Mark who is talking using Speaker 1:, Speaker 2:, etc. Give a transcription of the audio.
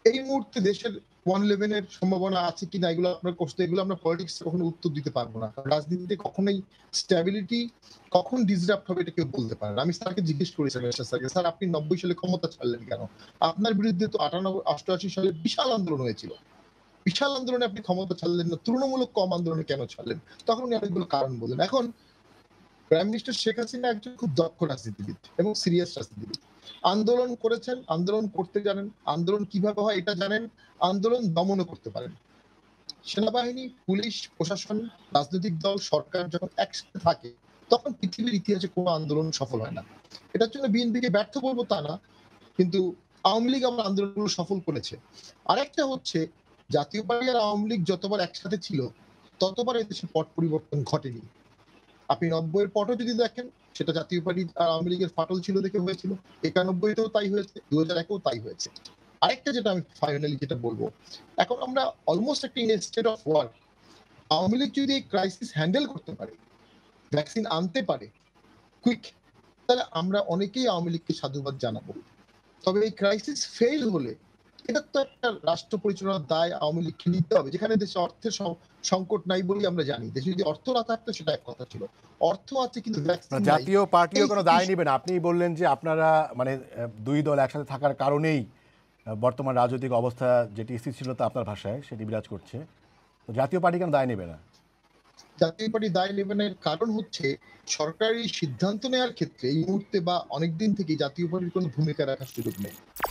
Speaker 1: এই মুহূর্তে দেশের 111 এর সম্ভাবনা আছে কিনা এগুলো আপনার কোশ্চেন, এগুলো আমরা পলিটিক্স কখনো উত্তর দিতে পারবো না। রাজনীতিতে কখনোই স্ট্যাবিলিটি কখন ডিসরাপ্ট হবে এটা কেউ বলতে পারে না। আমি স্যারকে জিজ্ঞেস করেছিলাম, স্যারকে, স্যার আপনি 90 সালে ক্ষমতা ছাড়লেন কেন? আপনার বিরুদ্ধে তো 88 সালে বিশাল আন্দোলন হয়েছিল। বিশাল আন্দোলনে আপনি ক্ষমতা ছাড়লেন না, তুলনামূলক কম আন্দোলনে কেন ছাড়লেন? তখন উনি অনেকগুলো কারণ বললেন। এখন প্রাইম মিনিস্টার শেখ হাসিনা একজন খুব দক্ষ রাজনীতিবিদ এবং সিরিয়াস রাজনীতিবিদ। আন্দোলন করেছেন, আন্দোলন করতে জানেন, আন্দোলন কিভাবে হয় এটা জানেন, আন্দোলন দমনও করতে পারেন। সেনাবাহিনী, পুলিশ, প্রশাসন, রাজনৈতিক দল, সরকার যখন একসাথে থাকে তখন পৃথিবীর ইতিহাসে কোনো আন্দোলন সফল হয় না। এটার জন্য বিএনপিকে ব্যর্থ বলবো তা না, কিন্তু আওয়ামী লীগ আমার আন্দোলনগুলো সফল করেছে। আরেকটা হচ্ছে, জাতীয় পার্টি আর আওয়ামী লীগ যতবার একসাথে ছিল ততবার এদেশে পট পরিবর্তন ঘটেনি। আপনি 90 এর পটও যদি দেখেন, সেটা জাতীয় পার্টি আর আওয়ামী লীগের ফাটল ছিল দেখে হয়েছিল, 91 তেও তাই হয়েছে, 2001 এও তাই হয়েছে। আরেকটা যেটা আমি ফাইনালি যেটা বলবো, এখন আমরা অলমোস্ট একটা in state of war. Awami League যদি এই ক্রাইসিস হ্যান্ডেল করতে পারে, ভ্যাকসিন আনতে পারে কুইক, তাহলে আমরা অনেকেই আওয়ামী লীগকে সাধুবাদ জানাবো। তবে এই ক্রাইসিস ফেল হলে এটা তো একটা রাষ্ট্র পরিচালনার দায় আওয়ামী লীগকে নিতে হবে, যেখানে দেশে অর্থের সংকট নাই বলেই আমরা জানি। দেশে যদি অর্থ না থাকতো সেটা এক কথা ছিল, অর্থ আছে কিন্তু ভ্যাকসিন নাই।
Speaker 2: জাতীয় পার্টিও কোনো দায় নেবে না। আপনি বললেন যে আপনারা মানে দুই দল একসাথে থাকার কারণেই বর্তমান রাজনৈতিক অবস্থা যেটি স্থির ছিল তা আপনার ভাষায় সেটি বিরাজ করছে। তো জাতীয় পার্টি কেন দায় নেবে না?
Speaker 1: জাতীয় পার্টি দায় নেবে না, এর কারণ হচ্ছে সরকারি সিদ্ধান্ত নেওয়ার ক্ষেত্রে এই মুহূর্তে বা অনেকদিন থেকে জাতীয় পার্টির কোনো ভূমিকা রাখার সুযোগ নেই।